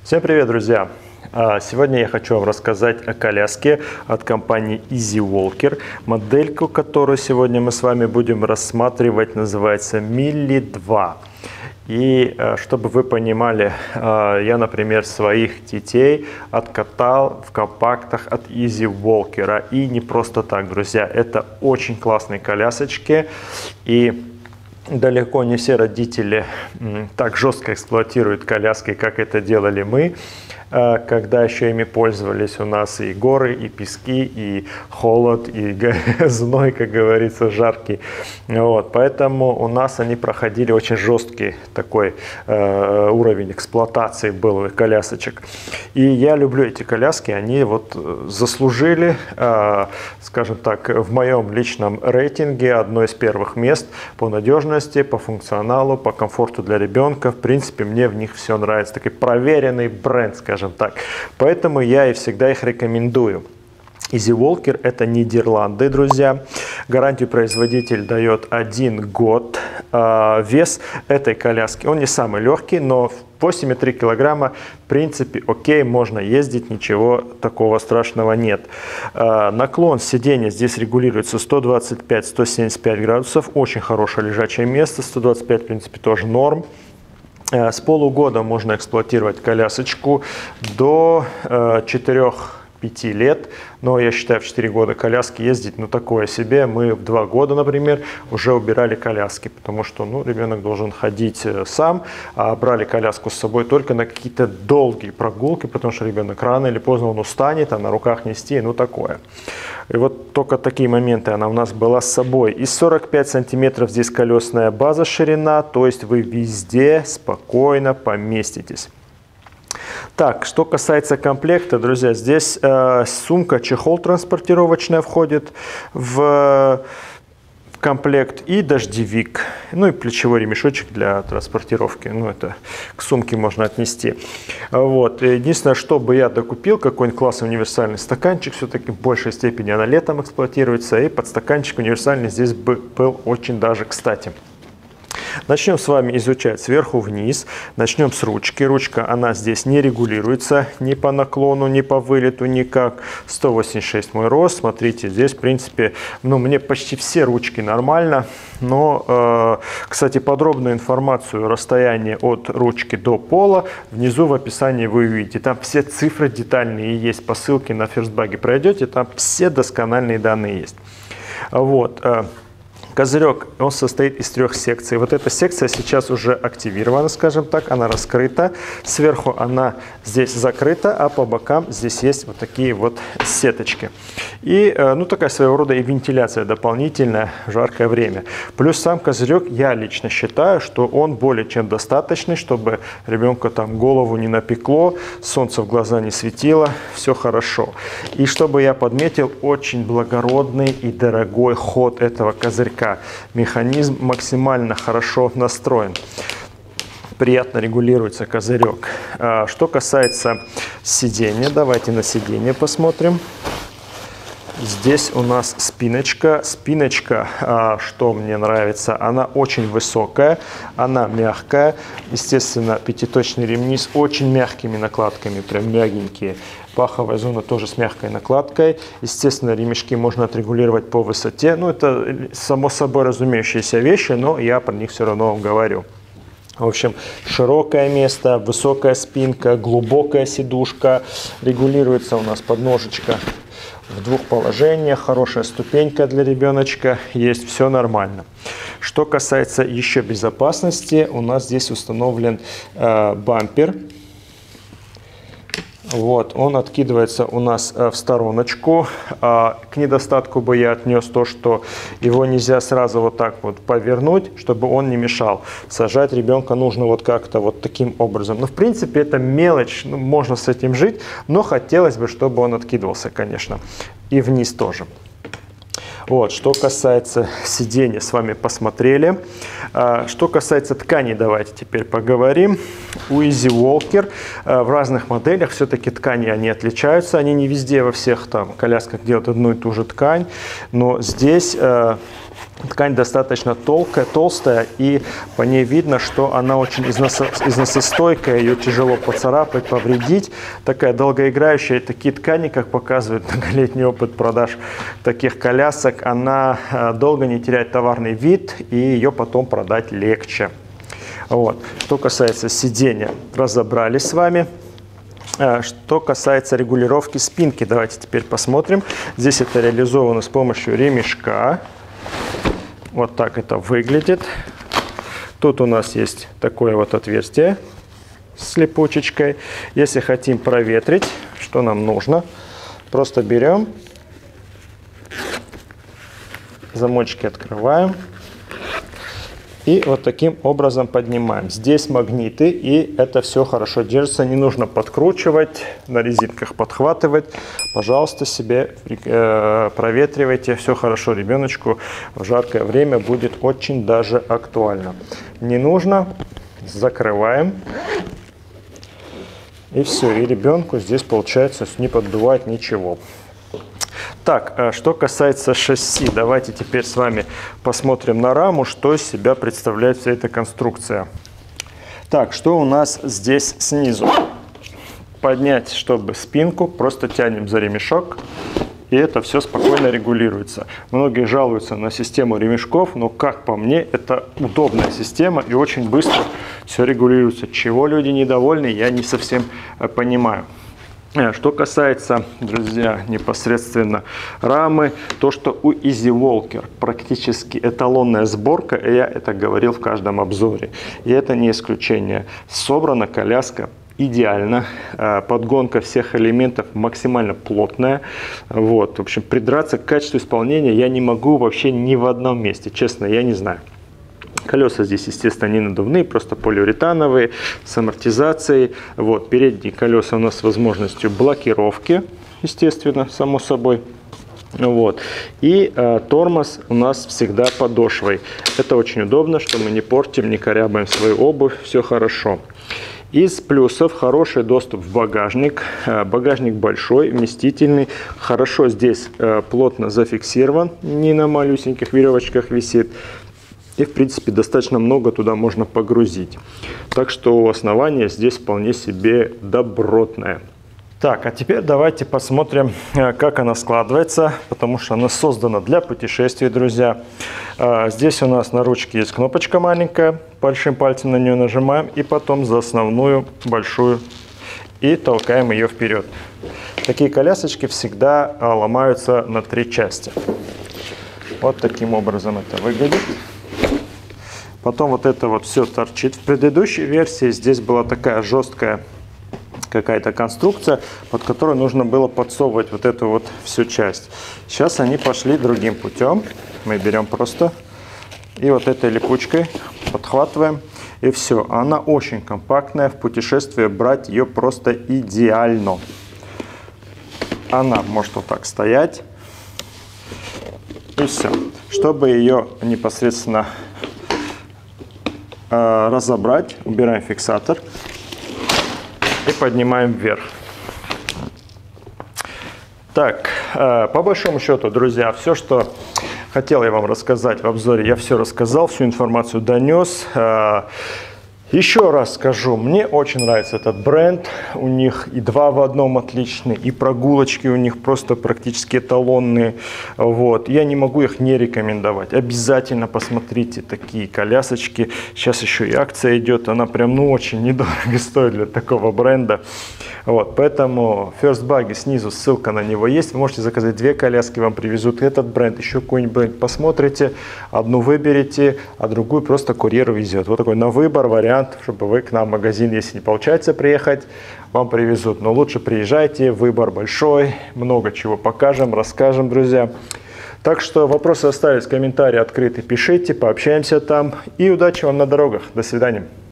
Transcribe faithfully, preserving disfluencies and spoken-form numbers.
Всем привет, друзья! Сегодня я хочу вам рассказать о коляске от компании Easy Walker. Модельку, которую сегодня мы с вами будем рассматривать, называется Милли два. И чтобы вы понимали, я, например, своих детей откатал в компактах от Easy Walker. И не просто так, друзья. Это очень классные колясочки. И далеко не все родители так жестко эксплуатируют коляски, как это делали мы, когда еще ими пользовались. У нас и горы, и пески, и холод, и зной, как говорится, жаркий. Вот. Поэтому у нас они проходили очень жесткий такой э, уровень эксплуатации был у колясочек. И я люблю эти коляски, они вот заслужили, э, скажем так, в моем личном рейтинге одно из первых мест по надежности, по функционалу, по комфорту для ребенка. В принципе, мне в них все нравится. Такой проверенный бренд, скажем так. Поэтому я и всегда их рекомендую. Easy Walker — это Нидерланды, друзья. Гарантию производитель дает один год. Вес этой коляски, он не самый легкий, но восемь и три килограмма, в принципе, окей, можно ездить, ничего такого страшного нет. Наклон сиденья здесь регулируется сто двадцать пять — сто семьдесят пять градусов. Очень хорошее лежачее место. сто двадцать пять, в принципе, тоже норм. С полугода можно эксплуатировать колясочку до четырёх-пяти лет. Но я считаю, в четыре года коляски ездить, ну, такое себе. Мы в два года, например, уже убирали коляски, потому что, ну, ребенок должен ходить сам, а брали коляску с собой только на какие-то долгие прогулки, потому что ребенок рано или поздно он устанет, а на руках нести, ну, такое. И вот только такие моменты она у нас была с собой. И сорок пять сантиметров здесь колесная база, ширина, то есть вы везде спокойно поместитесь. Так, что касается комплекта, друзья, здесь э, сумка, чехол транспортировочная входит в комплект и дождевик, ну и плечевой ремешочек для транспортировки, ну это к сумке можно отнести. Вот. Единственное, что бы я докупил, какой-нибудь классный универсальный стаканчик, все-таки в большей степени она летом эксплуатируется, и подстаканчик универсальный здесь бы был очень даже кстати. Начнем с вами изучать сверху вниз. Начнем с ручки. Ручка, она здесь не регулируется ни по наклону, ни по вылету, никак. сто восемьдесят шесть мой рост. Смотрите, здесь, в принципе, ну, мне почти все ручки нормально. Но, э, кстати, подробную информацию расстояния от ручки до пола внизу в описании вы увидите. Там все цифры детальные есть. По ссылке на Ферстбаге пройдете, там все доскональные данные есть. Вот. Козырек, он состоит из трех секций. Вот эта секция сейчас уже активирована, скажем так, она раскрыта. Сверху она здесь закрыта, а по бокам здесь есть вот такие вот сеточки. И, ну, такая своего рода и вентиляция дополнительная в жаркое время. Плюс сам козырек, я лично считаю, что он более чем достаточный, чтобы ребенка там голову не напекло, солнце в глаза не светило, все хорошо. И чтобы я подметил, очень благородный и дорогой ход этого козырька. Механизм максимально хорошо настроен. Приятно регулируется козырек. Что касается сидения, давайте на сиденье посмотрим. Здесь у нас спиночка. Спиночка, что мне нравится, она очень высокая, она мягкая. Естественно, пятиточные ремни с очень мягкими накладками, прям мягенькие. Паховая зона тоже с мягкой накладкой. Естественно, ремешки можно отрегулировать по высоте. Ну, это само собой разумеющиеся вещи, но я про них все равно вам говорю. В общем, широкое место, высокая спинка, глубокая сидушка. Регулируется у нас подножечка в двух положениях. Хорошая ступенька для ребеночка. Есть, все нормально. Что касается еще безопасности, у нас здесь установлен э, бампер. Вот, он откидывается у нас в стороночку. К недостатку бы я отнес то, что его нельзя сразу вот так вот повернуть, чтобы он не мешал. Сажать ребенка нужно вот как-то вот таким образом. Ну, в принципе, это мелочь, ну, можно с этим жить, но хотелось бы, чтобы он откидывался, конечно, и вниз тоже. Вот, что касается сидения, с вами посмотрели. Что касается тканей, давайте теперь поговорим. У Easy Walker в разных моделях все-таки ткани они отличаются. Они не везде во всех там колясках делают одну и ту же ткань. Но здесь Ткань достаточно толкая, толстая, и по ней видно, что она очень износо, износостойкая, ее тяжело поцарапать, повредить. Такая долгоиграющая. Такие ткани, как показывает многолетний опыт продаж таких колясок, она долго не теряет товарный вид, и ее потом продать легче. Вот. Что касается сидения, разобрались с вами. Что касается регулировки спинки, давайте теперь посмотрим. Здесь это реализовано с помощью ремешка. Вот так это выглядит. Тут у нас есть такое вот отверстие с липучечкой. Если хотим проветрить, что нам нужно? Просто берем, замочки открываем и вот таким образом поднимаем. Здесь магниты, и это все хорошо держится. Не нужно подкручивать, на резинках подхватывать. Пожалуйста, себе э, проветривайте. Все хорошо ребеночку в жаркое время будет очень даже актуально. Не нужно, закрываем. И все, и ребенку здесь получается не поддувать ничего. Так, что касается шасси, давайте теперь с вами посмотрим на раму, что из себя представляет вся эта конструкция. Так, что у нас здесь снизу? Поднять, чтобы спинку, просто тянем за ремешок, и это все спокойно регулируется. Многие жалуются на систему ремешков, но, как по мне, это удобная система и очень быстро все регулируется. Чего люди недовольны, я не совсем понимаю. Что касается, друзья, непосредственно рамы, то, что у Easy Walker практически эталонная сборка, и я это говорил в каждом обзоре, и это не исключение. Собрана коляска идеально, подгонка всех элементов максимально плотная. Вот. В общем, придраться к качеству исполнения я не могу вообще ни в одном месте, честно, я не знаю. Колеса здесь, естественно, не надувные, просто полиуретановые, с амортизацией. Вот, передние колеса у нас с возможностью блокировки, естественно, само собой. Вот. И э, тормоз у нас всегда подошвой. Это очень удобно, что мы не портим, не корябаем свою обувь, все хорошо. Из плюсов хороший доступ в багажник. Багажник большой, вместительный. Хорошо здесь э, плотно зафиксирован, не на малюсеньких веревочках висит. И, в принципе, достаточно много туда можно погрузить. Так что основание здесь вполне себе добротное. Так, а теперь давайте посмотрим, как она складывается, потому что она создана для путешествий, друзья. Здесь у нас на ручке есть кнопочка маленькая, большим пальцем на нее нажимаем, и потом за основную большую и толкаем ее вперед. Такие колясочки всегда ломаются на три части. Вот таким образом это выглядит. Потом вот это вот все торчит. В предыдущей версии здесь была такая жесткая какая-то конструкция, под которой нужно было подсовывать вот эту вот всю часть. Сейчас они пошли другим путем. Мы берем просто и вот этой липучкой подхватываем, и все. Она очень компактная, в путешествие брать ее просто идеально. Она может вот так стоять, и все. Чтобы ее непосредственно э, разобрать, убираем фиксатор и поднимаем вверх. Так, э, по большому счету, друзья, все, что хотел я вам рассказать в обзоре, я все рассказал, всю информацию донес. Э, Еще раз скажу, мне очень нравится этот бренд, у них и два в одном отличные, и прогулочки у них просто практически эталонные, вот. Я не могу их не рекомендовать, обязательно посмотрите такие колясочки, сейчас еще и акция идет, она прям ну очень недорого стоит для такого бренда, вот. Поэтому First Buggy снизу ссылка на него есть, вы можете заказать две коляски, вам привезут этот бренд, еще какой-нибудь бренд, посмотрите, одну выберете, а другую просто курьер везет, вот такой на выбор вариант, чтобы вы к нам в магазин, если не получается приехать, вам привезут. Но лучше приезжайте, выбор большой, много чего покажем, расскажем, друзья. Так что вопросы остались, комментарии открыты, пишите, пообщаемся там. И удачи вам на дорогах. До свидания.